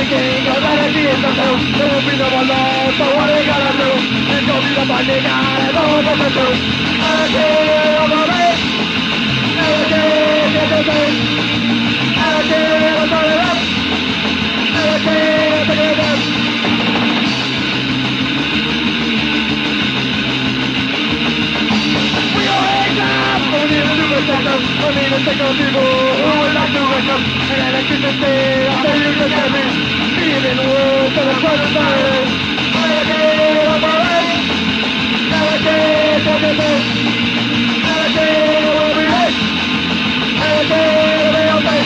thinking of energy is the truth. There will be no one lost, so what are we gonna do? It's gonna be the binding eye and all the truth. Energy of the race. Energy is the truth. Energy is the truth. Energy is the truth. We are exams. We need a new system. We need a single people who would like to welcome an electricity after you can tell me. Feeling the world to the front of the earth. Energy of the race. Energy is the truth. Energy will be race. Energy will be your face.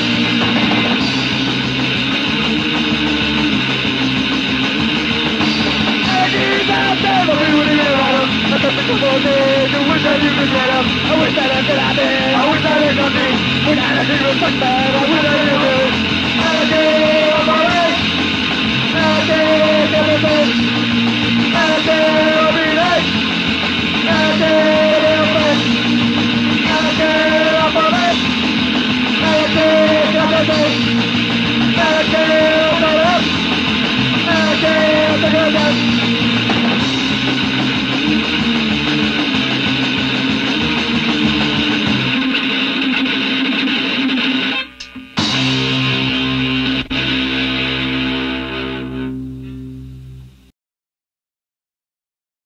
Energy's out there, but we wouldn't get around them. I thought the couple days, I wish that you could get them. I wish that I could have been, I wish that it could be. When energy was such bad, I wish that it could. Energy of the race. Energy is the truth.